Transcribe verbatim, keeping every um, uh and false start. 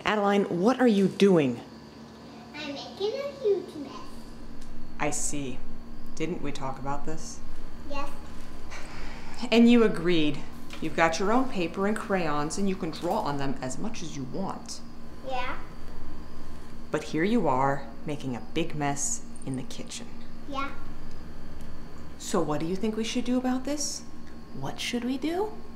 Adeline, what are you doing? I'm making a huge mess. I see. Didn't we talk about this? Yes. And you agreed. You've got your own paper and crayons and you can draw on them as much as you want. Yeah. But here you are, making a big mess in the kitchen. Yeah. So what do you think we should do about this? What should we do?